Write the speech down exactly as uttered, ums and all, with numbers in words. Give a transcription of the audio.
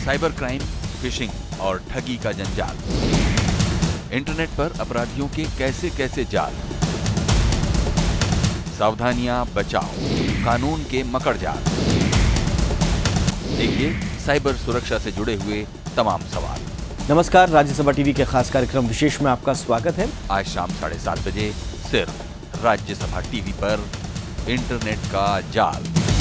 Cyber crime, fishing और ठगी का जंजाल। इंटरनेट पर अपराधियों के कैसे कैसे जाल। सावधानियां बचाओ, कानून के मकड़ जाल। देखिए साइबर सुरक्षा से जुड़े हुए तमाम सवाल। नमस्कार, राज्यसभा टीवी के खास कार्यक्रम विशेष में आपका स्वागत है। आज शाम साढ़े सात बजे सिर्फ राज्यसभा टीवी पर इंटरनेट का जाल।